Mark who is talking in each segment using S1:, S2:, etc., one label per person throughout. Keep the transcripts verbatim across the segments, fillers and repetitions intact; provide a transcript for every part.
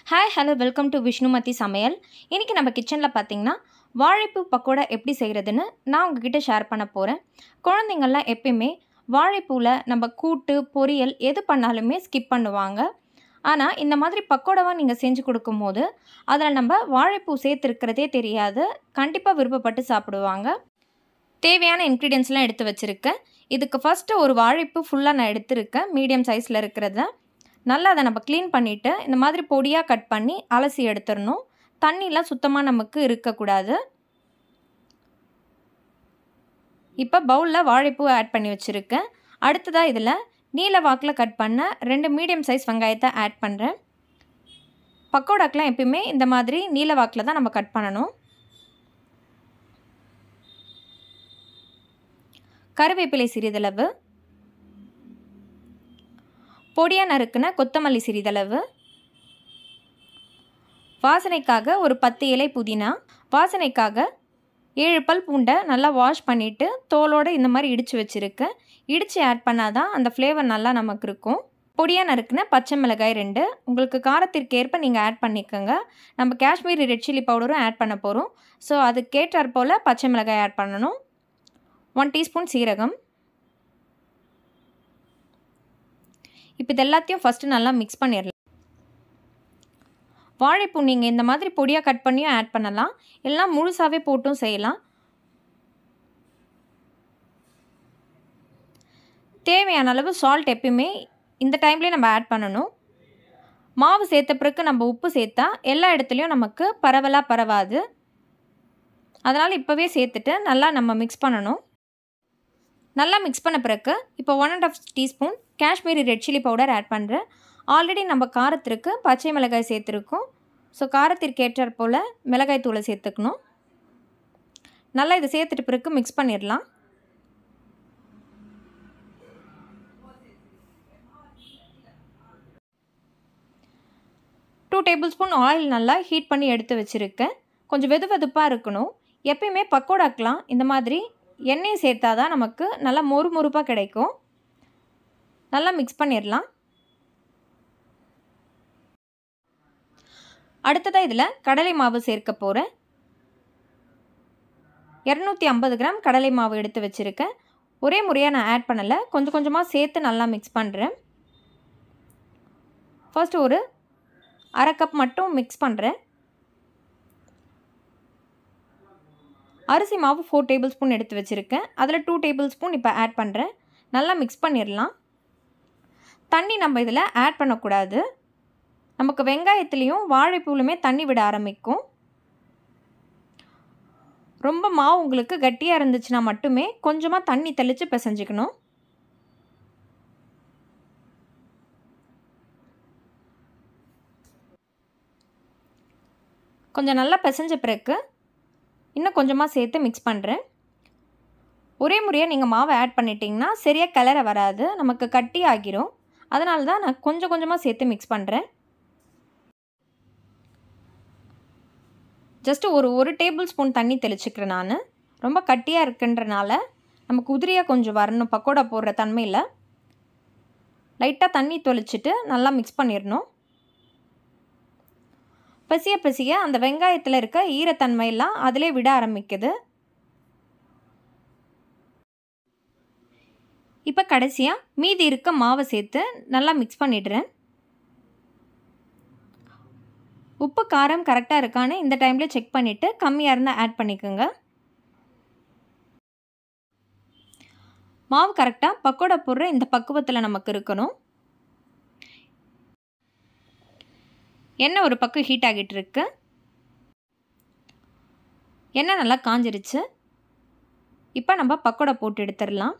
S1: Hi hello welcome to Vishnumathi சமையல். இன்றைக்கி நம்ம கிச்சனில் பார்த்திங்கன்னா வாழைப்பூ பக்கோடா எப்படி செய்கிறதுன்னு நான் உங்ககிட்ட ஷேர் பண்ண போகிறேன். குழந்தைங்கள்லாம் எப்பயுமே வாழைப்பூவில் நம்ம கூட்டு பொரியல் எது பண்ணாலுமே ஸ்கிப் பண்ணுவாங்க. ஆனால் இந்த மாதிரி பக்கோடாவாக நீங்கள் செஞ்சு கொடுக்கும்போது அதில் நம்ம வாழைப்பூ சேர்த்துருக்கிறதே தெரியாது, கண்டிப்பாக விருப்பப்பட்டு சாப்பிடுவாங்க. தேவையான இன்க்ரீடியன்ஸ்லாம் எடுத்து வச்சுருக்கேன். இதுக்கு ஃபஸ்ட்டு ஒரு வாழைப்பூ ஃபுல்லாக நான் எடுத்துருக்கேன், மீடியம் சைஸில் இருக்கிறத. நல்லா அதை நம்ம க்ளீன் பண்ணிவிட்டு இந்த மாதிரி பொடியாக கட் பண்ணி அலசி எடுத்துடணும். தண்ணிலாம் சுத்தமாக நமக்கு இருக்கக்கூடாது. இப்போ பவுலில் வாழைப்பூ ஆட் பண்ணி வச்சுருக்கேன். அடுத்ததாக இதில் நீல வாக்கில் கட் பண்ண ரெண்டு மீடியம் சைஸ் வெங்காயத்தை ஆட் பண்ணுறேன். பக்கோடாக்கெலாம் எப்பயுமே இந்த மாதிரி நீல வாக்கில் தான் நம்ம கட் பண்ணணும். கருவேப்பிலை சிறிதளவு, பொடியாக நறுக்குன கொத்தமல்லி சிறிதளவு, வாசனைக்காக ஒரு பத்து இலை புதினா, வாசனைக்காக ஏழு பல் பூண்டை நல்லா வாஷ் பண்ணிவிட்டு தோலோடு இந்த மாதிரி இடித்து வச்சுருக்கேன். இடித்து ஆட் பண்ணால் தான் அந்த ஃப்ளேவர் நல்லா நமக்கு இருக்கும். பொடியாக நறுக்குன பச்சை மிளகாய் ரெண்டு, உங்களுக்கு காரத்திற்கு ஏற்ப நீங்கள் ஆட் பண்ணிக்கோங்க. நம்ம காஷ்மீரி ரெட் சில்லி பவுடரும் ஆட் பண்ண போகிறோம். ஸோ அதுக்கேற்றாற் போல் பச்சை மிளகாய் ஆட் பண்ணணும். ஒன் டீஸ்பூன் சீரகம். இப்போ இது எல்லாத்தையும் ஃபஸ்ட்டு நல்லா மிக்ஸ் பண்ணிடலாம். வாழைப்பூ நீங்கள் இந்த மாதிரி பொடியாக கட் பண்ணியும் ஆட் பண்ணலாம், எல்லாம் முழுசாகவே போட்டும் செய்யலாம். தேவையான அளவு சால்ட் எப்பயுமே இந்த டைம்லேயே நம்ம ஆட் பண்ணணும். மாவு சேர்த்த பிறகு நம்ம உப்பு சேர்த்தா எல்லா இடத்துலையும் நமக்கு பரவலாக பரவாது. அதனால் இப்போவே சேர்த்துட்டு நல்லா நம்ம மிக்ஸ் பண்ணணும். நல்லா மிக்ஸ் பண்ண பிறகு இப்போ one and half teaspoon Kashmiri red chilli powder add பண்ணுறேன். ஆல்ரெடி நம்ம காரத்திற்கு பச்சை மிளகாய் சேர்த்துருக்கோம். ஸோ காரத்திற்கு ஏற்றாற் போல் மிளகாய் தூளை சேர்த்துக்கணும். நல்லா இதை சேர்த்துட்டு பிறகு மிக்ஸ் பண்ணிடலாம். டூ டேபிள் ஸ்பூன் ஆயில் நல்லா ஹீட் பண்ணி எடுத்து வச்சுருக்கேன். கொஞ்சம் வெது வெதுப்பாக இருக்கணும். எப்பயுமே பக்கோடாக்கலாம் இந்த மாதிரி எண்ணெய் சேர்த்தா தான் நமக்கு நல்லா மொறு மொறுப்பாக கிடைக்கும். நல்லா மிக்ஸ் பண்ணிடலாம். அடுத்ததாக இதில் கடலை மாவு சேர்க்க போகிறேன். இரநூத்தி ஐம்பது கிராம் கடலை மாவு எடுத்து வச்சுருக்கேன். ஒரே முறையாக நான் ஆட் பண்ணலை, கொஞ்சம் கொஞ்சமாக சேர்த்து நல்லா மிக்ஸ் பண்ணுறேன். ஃபர்ஸ்ட் ஒரு அரை கப் மட்டும் மிக்ஸ் பண்ணுறேன். அரிசி மாவு ஃபோர் டேபிள் ஸ்பூன் எடுத்து வச்சுருக்கேன். அதில் டூ டேபிள் ஸ்பூன் இப்போ ஆட் பண்ணுறேன். நல்லா மிக்ஸ் பண்ணிடலாம். தண்ணி நம்ம இதில் ஆட் பண்ணக்கூடாது. நமக்கு வெங்காயத்துலேயும் வாழைப்பூலுமே தண்ணி விட ஆரம்பிக்கும். ரொம்ப மாவு உங்களுக்கு கட்டியாக இருந்துச்சுன்னா மட்டுமே கொஞ்சமாக தண்ணி தெளித்து பிசைஞ்சிக்கணும். கொஞ்சம் நல்லா பிசைஞ்ச பிறகு இன்னும் கொஞ்சமாக சேர்த்து மிக்ஸ் பண்ணுறேன். ஒரே முறையாக நீங்கள் மாவை ஆட் பண்ணிட்டீங்கன்னா சரியாக கிளற வராது, நமக்கு கட்டி ஆகிரும். அதனால தான் நான் கொஞ்சம் கொஞ்சமாக சேர்த்து மிக்ஸ் பண்ணுறேன். ஜஸ்ட்டு ஒரு ஒரு டேபிள் ஸ்பூன் தண்ணி தெளிச்சுக்கிறேன். நான் ரொம்ப கட்டியாக இருக்குன்றனால நமக்கு உதிரியாக கொஞ்சம் வரணும். பக்கோடா போடுற தன்மையில் லைட்டாக தண்ணி தெளிச்சுட்டு நல்லா மிக்ஸ் பண்ணிடணும். பசிய பசிய அந்த வெங்காயத்தில் இருக்க ஈரத்தன்மையெல்லாம் அதிலே விட ஆரம்பிக்குது. இப்போ கடைசியாக மீதி இருக்க மாவை சேர்த்து நல்லா மிக்ஸ் பண்ணிடுறேன். உப்பு காரம் கரெக்டாக இருக்கான்னு இந்த டைமில் செக் பண்ணிவிட்டு கம்மியாக இருந்தால் ஆட் பண்ணிக்கோங்க. மாவு கரெக்டாக பக்கோடா போடுற இந்த பக்குவத்தில் நமக்கு இருக்கணும். எண்ணெய் ஒரு பக்கம் ஹீட் ஆகிட்டு இருக்கு. எண்ணெய் நல்லா காஞ்சிருச்சு. இப்போ நம்ம பக்கோடா போட்டு எடுத்துடலாம்.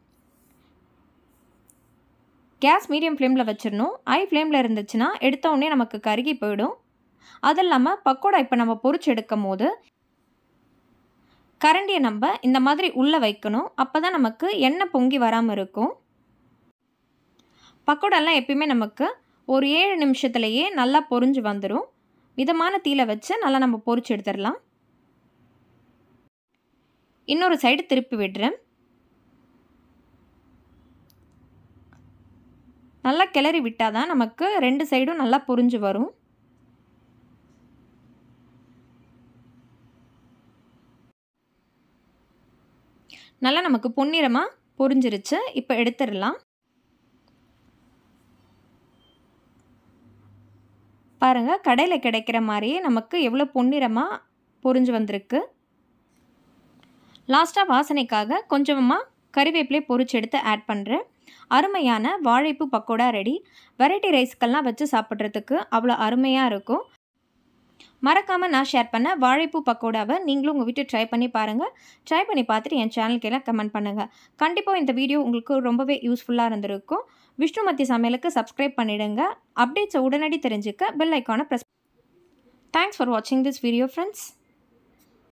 S1: கேஸ் மீடியம் ஃப்ளேமில் வச்சிடணும். ஹை ஃப்ளேமில் இருந்துச்சுன்னா எடுத்த உடனே நமக்கு கருகி போயிடும். அது இல்லாமல் பக்கோடா இப்போ நம்ம பொரிச்சு எடுக்கும் போது கரண்டியை நம்ம இந்த மாதிரி உள்ளே வைக்கணும். அப்போ தான் நமக்கு எண்ணெய் பொங்கி வராமல் இருக்கும். பக்கோடாலாம் எப்பயுமே நமக்கு ஒரு ஏழு நிமிஷத்துலேயே நல்லா பொரிஞ்சு வந்துடும். மிதமான தீயில வச்சு நல்லா நம்ம பொரிச்சு எடுத்துடலாம். இன்னொரு சைடு திருப்பி விடுறேன். நல்லா கிளறி விட்டால் தான் நமக்கு ரெண்டு சைடும் நல்லா பொரிஞ்சு வரும். நல்லா நமக்கு பொன்னிறமாக பொரிஞ்சிருச்சு. இப்போ எடுத்துடலாம். பாருங்கள், கடையில் கிடைக்கிற மாதிரியே நமக்கு எவ்வளோ பொன்னிறமாக பொரிஞ்சு வந்திருக்கு. லாஸ்ட்டாக வாசனைக்காக கொஞ்சமாக கறிவேப்பிலை பொரிச்சு எடுத்து ஆட் பண்ணுறேன். அருமையான வாழைப்பூ பக்கோடா ரெடி. வெரைட்டி ரைஸ்க்கெல்லாம் வச்சு சாப்பிட்றதுக்கு அவ்வளோ அருமையாக இருக்கும். மறக்காமல் நான் ஷேர் பண்ண வாழைப்பூ பக்கோடாவை நீங்களும் உங்கள் வீட்டில் ட்ரை பண்ணி பாருங்கள். ட்ரை பண்ணி பார்த்துட்டு என் சேனலுக்கு எல்லாம் கமெண்ட் பண்ணுங்கள். கண்டிப்பாக இந்த வீடியோ உங்களுக்கு ரொம்பவே யூஸ்ஃபுல்லாக இருந்திருக்கும். விஷ்ணுமதி சமையலுக்கு சப்ஸ்கிரைப் பண்ணிவிடுங்க. அப்டேட்ஸை உடனடி தெரிஞ்சுக்க பெல் ஐக்கானை ப்ரெஸ். தேங்க்ஸ் ஃபார் வாட்சிங் திஸ் வீடியோ ஃப்ரெண்ட்ஸ்.